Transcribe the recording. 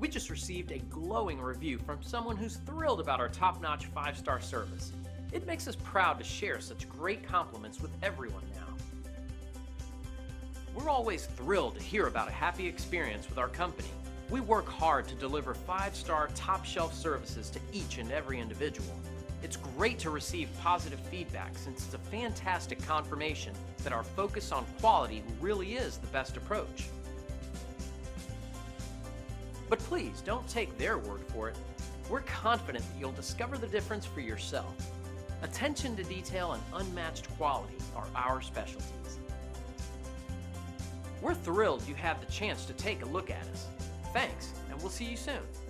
We just received a glowing review from someone who's thrilled about our top-notch 5-star service. It makes us proud to share such great compliments with everyone now. We're always thrilled to hear about a happy experience with our company. We work hard to deliver 5-star top-shelf services to each and every individual. It's great to receive positive feedback since it's a fantastic confirmation that our focus on quality really is the best approach. But please don't take their word for it. We're confident that you'll discover the difference for yourself. Attention to detail and unmatched quality are our specialties. We're thrilled you had the chance to take a look at us. Thanks, and we'll see you soon.